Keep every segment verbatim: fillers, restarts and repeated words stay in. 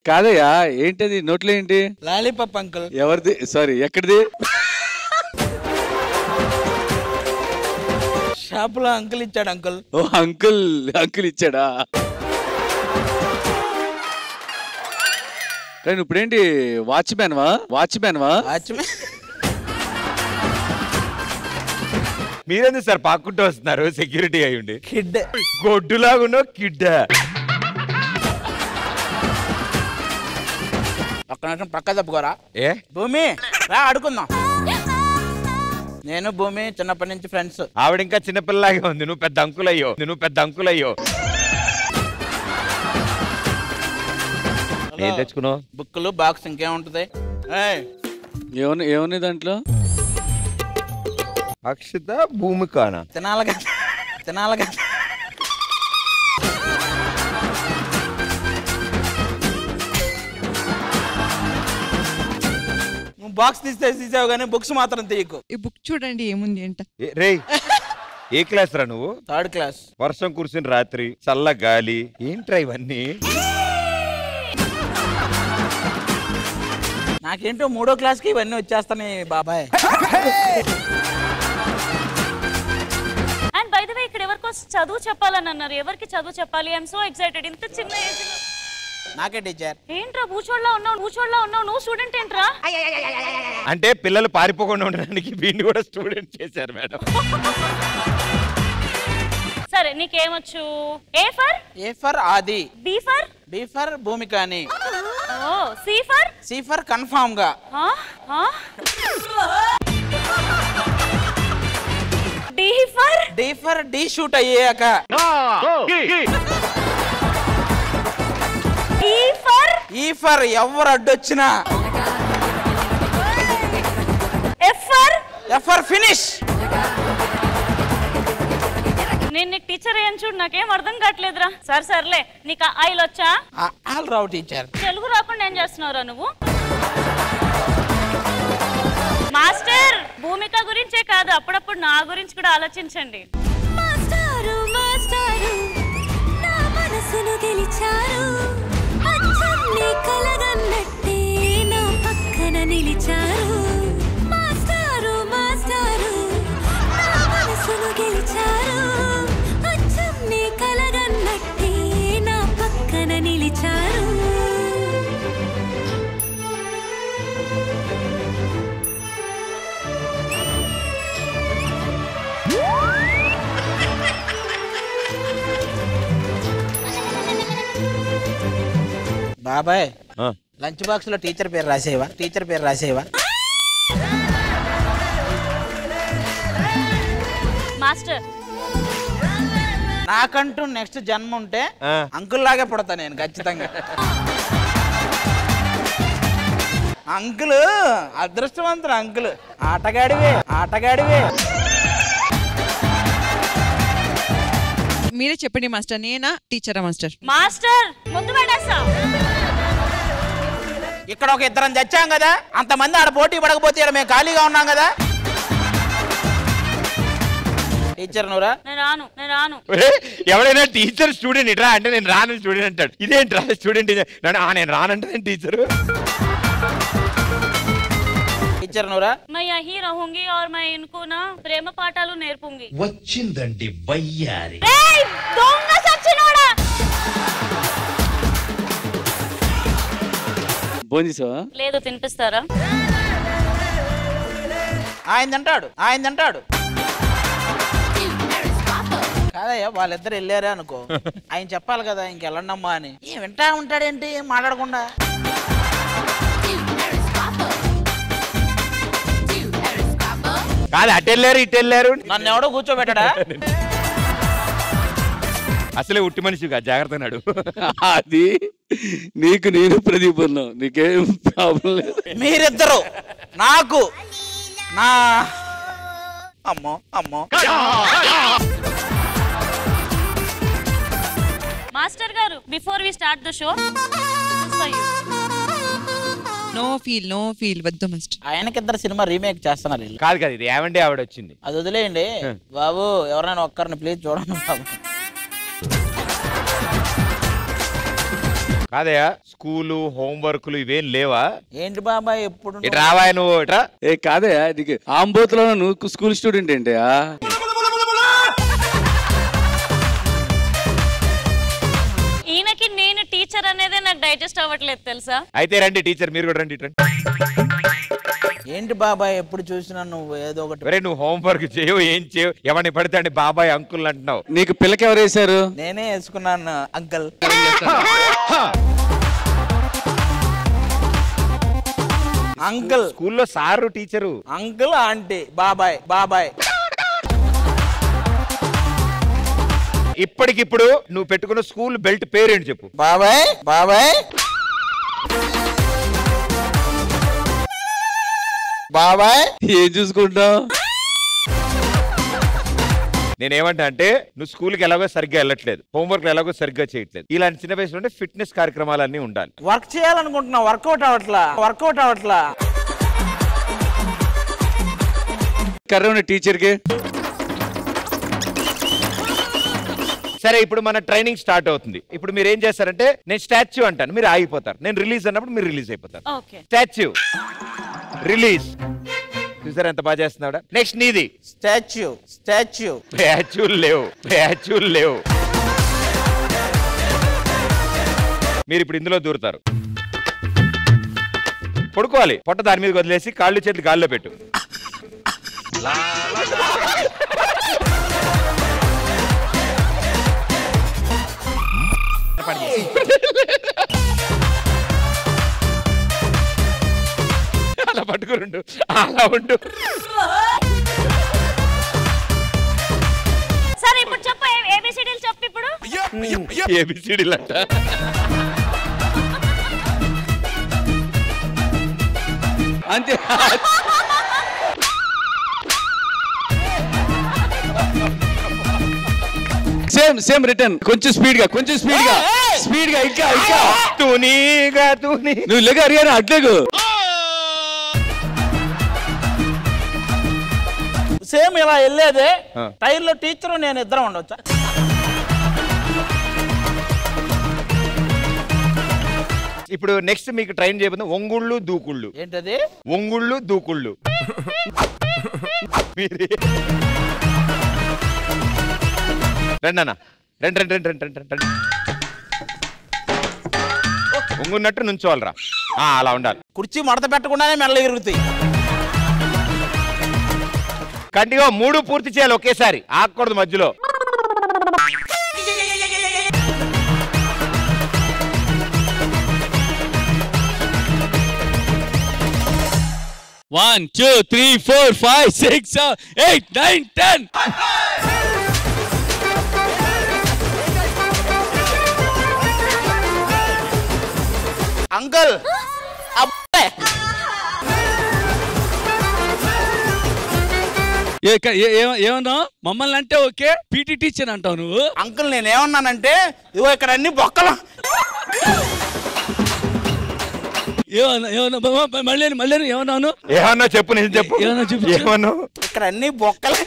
కాదయ్యా ఏంటది నోట్లో ఏంటి? Lollipop uncle. ఎవరిది? సారీ ఎక్కడిది? షాప్ లో అంకుల్ ఇచ్చాడు అంకుల్. ఓ అంకుల్ అంకుల్ ఇచ్చాడా? కానీ ఇప్పుడేంటి వాచ్మ్యాన్ వా వాచ్మ్యాన్ వా వాచ్మెన్ మీరెందుకు సార్ పాక్కుంటూ వస్తున్నారు సెక్యూరిటీ అయి ఉండి? కిడ్ గొడ్డులాగున్నా కిడ్. ఒక్క నిమిషం పక్క తప్పుకోరా. ఏ భూమి రా అడుకుందాం. నేను భూమి చిన్నప్పటి నుంచి ఫ్రెండ్స్. ఆవిడ ఇంకా చిన్నపిల్లలాగే ఉంది, నువ్వు పెద్ద అంకులయ్యో నువ్వు పెద్ద అంకులయ్యో. ఏం తెచ్చుకున్నావు? బుక్కులు బాక్స్ ఇంకేముంటది? ఏమన్నా ఏమున్నాయి దాంట్లో? అక్షిత భూమికానా? తినాలగా తినాలగా బాక్స్ తీస్తే తీసావు కానీ బుక్స్ మాత్రం తీయకు. ఈ బుక్ చూడండి ఏముంది అంట. రే ఏ క్లాస్ రా నువ్వు? Third class. వర్షం కురిసిన రాత్రి, చల్ల గాలి, ఏంట్రా ఇవన్నీ? నాకేంటో మూడో క్లాస్ కి ఇవన్నీ వచ్చేస్తాయి బాబాయ్. అండ్ బై ద వే ఇక్కడ ఎవరికో చదువు చెప్పాలని అన్నారు. ఎవరికి చదువు చెప్పాలి? I'm so excited. ఇంత చిన్న ఏజ్ లో నాకే టీచర్. ఏంట్రా భూచోడ్లా ఉన్నావు భూచోడ్లా ఉన్నావు నువ్వు స్టూడెంట్ ఏంట్రా? అంటే పిల్లలు పారిపోకుండా ఉండడానికి వీడిని కూడా స్టూడెంట్ చేశారు మేడం. సరే నీకేమొచ్చు? A for A for Aadi. B for B for భూమికాని. ఓ C for C for confirm గా. D for D for D shoot అయ్యాక. ఈ ఫర్ ఈ ఫర్ ఎవరు అడ్డొచ్చినా. F for F for finish. నేను నీకు టీచర్ ఏం చూడు నాకేం అర్థం కావట్లేదురా. సరే సర్లే నీకు ఐలు వచ్చా? ఆల్ రావు టీచర్. తెలుగు రాకుండా ఏం చేస్తున్నావురా నువ్వు? మాస్టర్ భూమిక గురించే కాదు అప్పుడప్పుడు నా గురించి కూడా ఆలోచించండి. మాస్టారు మాస్టారు నా మనసును గెలిచారు, అచ్చన్ని కలగన్నట్టే నా పక్కన నిలిచారు. మాస్టారు మాస్టారు నా మనసును గెలిచారు, అచ్చన్ని కలగన్నట్టే నా పక్కన నిలిచారు. బాబాయ్ లంచ్ బాక్స్ లో టీచర్ పేరు రాసేవా? టీచర్ పేరు రాసేవా? మాస్టర్ నాకంటూ నెక్స్ట్ జన్మ ఉంటే అంకుల్ లాగే పుడతా నేను ఖచ్చితంగా. అంకుల్ అదృష్టవంతుడు అంకుల్. ఆటగాడివే ఆటగాడివే. మీరే చెప్పండి మాస్టర్, నేనా టీచరా? మాస్టర్ మాస్టర్ ముందు పడేస్తా. ఇక్కడ ఒక ఇద్దరం చచ్చాం కదా, అంతమంది ఆడ పోటీ పడకపోతే ఇక్కడ మేము ఖాళీగా ఉన్నాం కదా. టీచర్ నువ్వురా? నేను రాను నేను రాను. ఎవరైనా టీచర్ స్టూడెంట్ ఇట్రా అంటే నేను రాను స్టూడెంట్ అంటాడు. ఇదేంట్రా స్టూడెంట్ నేను రానంటే టీచర్. టీచర్ నువ్వురా? मैं यही रहूंगी और मैं इनको ना ప్రేమ పాఠాలు నేర్పుంగి. వచ్చిందండి వయ్యారి. ఏయ్ దొంగ సచ్చినోడా! భోంచేసావా? లేదు తినిపిస్తారా? ఆయన తింటాడు ఆయన తింటాడు. కాదయ్యా వాళ్ళిద్దరు వెళ్ళారే అనుకో, ఆయన చెప్పాలి కదా ఇంకెళ్ళండమ్మా అని. ఏం వింటా ఉంటాడేంటి ఏం మాట్లాడకుండా? కాదు అటు వెళ్ళారు ఇటు వెళ్ళారు, నన్ను ఎవడో కూర్చోబెట్టడా? అసలే ఉట్టి మనిషిగా జాగ్రత్త నాడు. అది నీకు నేను ప్రదీప్ ఉన్నావు, నీకేం ప్రాబ్లం లేదు. మీరిద్దరు నాకు నా అమ్మో అమ్మో. మాస్టర్ గారు before we start the show no feel no feel వద్దు మాస్టర్. ఆయనకిద్దరు సినిమా రీమేక్ చేస్తున్నారు వీళ్ళు. కాదు కాదు ఇది ఏమండి ఆవిడ వచ్చింది. అది వదిలేయండి బాబు, ఎవరైనా ఒక్కరిని ప్లీజ్ చూడండి బాబు. కాదయా స్కూలు హోంవర్క్లు ఇవేం లేవా? ఏంటి బాబాయ్ ఎప్పుడు ఇటు రావా నువ్వు ఇట్రా. ఏ కాదయా నీకు ఆంబోతులో నువ్వు స్కూల్ స్టూడెంట్ ఏంటయా? ఈయనకి నేను టీచర్ అనేదే నాకు డైజెస్ట్ అవ్వట్లేదు తెలుసా? అయితే రండి టీచర్, మీరు కూడా రండి. ఏంటి బాబాయ్ ఎప్పుడు చూసినా నువ్వు ఏదో ఒకటి. ఒరే నువ్వు హోంవర్క్ చేయవు, ఏం చేయవు, ఎవరిని పడితే అండి బాబాయ్ అంకుల్ అంటున్నావు. నీకు పిల్లకి ఎవరు వేశారు? నేనే వేసుకున్నాను అంకల్. అంకుల్ స్కూల్లో సారు టీచరు. అంకుల్ ఆంటీ బాబాయ్ బాబాయ్. ఇప్పటికిప్పుడు నువ్వు పెట్టుకున్న స్కూల్ బెల్ట్ పేరేంటి చెప్పు. బాబాయ్ బాబాయ్ బాబాయ్. ఏం చూసుకుంటావు? నేనేమంటా అంటే నువ్వు స్కూల్కి ఎలాగో సరిగ్గా వెళ్ళట్లేదు, హోంవర్క్ ఎలాగో సరిగ్గా చేయట్లేదు. ఇలాంటి చిన్న వయసులో ఫిట్నెస్ కార్యక్రమాలన్నీ ఉండాలి. వర్క్ చేయాలనుకుంటున్నా, వర్కౌట్ అవట్లా వర్కౌట్ అవట్లా. కర్ర ఉన్న టీచర్కి సరే ఇప్పుడు మన ట్రైనింగ్ స్టార్ట్ అవుతుంది. ఇప్పుడు మీరు ఏం చేస్తారంటే నేను స్టాచ్యూ అంటాను, మీరు ఆగిపోతారు. నేను రిలీజ్ అన్నప్పుడు మీరు రిలీజ్ అయిపోతారు. ఓకే. Statue release. చూసారా ఎంత బాగా చేస్తున్నాడా? నెక్స్ట్ నీది స్టాచ్యూ స్టాచ్యూ. స్టాచ్యూలు లేవు, స్టాచ్యూలు లేవు. మీరు ఇప్పుడు ఇందులో దూరుతారు. పడుకోవాలి, పొట్ట దాని మీద వదిలేసి కాళ్ళు చేతులు గాల్లో పెట్టు. అలా పట్టుకురుండు, అలా ఉండు. సరే ఇప్పుడు చెప్పు, ఏబిసిడీలు చెప్పు ఇప్పుడు. ఏబిసిడీలు అంట. అంతే. Same same return. కొంచెం స్పీడ్ గా కొంచెం స్పీడ్ గా స్పీడ్ గా ఇంకా ఇంకా తూనీగా తూని. నువ్వు ఇలాగ అడిగాను అట్లేగు. సేమ్ ఇలా వెళ్ళేదే. టైర్ లో టీచరు నేను ఇద్దరం ఉండొచ్చా? ఇప్పుడు నెక్స్ట్ మీకు ట్రైన్ చేయబోతుంది ఒంగుళ్ళు దూకుళ్ళు. ఏంటది? ఒంగుళ్ళు దూకుళ్ళు. రండి అన్న, రండి రండి రండి రండి రండి రండి. ఒంగున్నట్టు నుంచోవాలరా, అలా ఉండాలి. కుర్చీ మడత పెట్టకుండానే మెల్ల ఎగురుతాయి. కంటిగా మూడు పూర్తి చేయాలి ఒకేసారి, ఆగకూడదు మధ్యలో. One two three four five six seven eight nine ten. Uncle ఏమన్నా మమ్మల్ని అంటే ఓకే, పీటీ టీచర్ అంటావు నువ్వు. అంకుల్ నేనేమన్నానంటే ఇదిగో ఇక్కడ అన్ని బొక్కలు. ఏమన్నా ఏమన్నా మళ్ళీ మళ్ళీ ఏమన్నాను? ఏమన్నా చెప్పు, నేను చెప్పు. ఏమన్నా చెప్పు. ఏమన్నా? ఇక్కడ అన్ని బొక్కలు.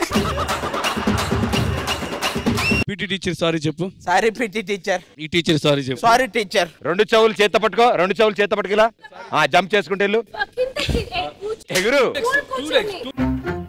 పీటీ టీచర్ సారీ చెప్పు. Sorry PT teacher. ఈ టీచర్ సారీ చెప్పు. Sorry teacher. రెండు చెవులు చేత పట్టుకో, రెండు చెవులు చేత పట్టుకెలా జంప్ చేసుకుంటే వెళ్ళు. ఎగురు.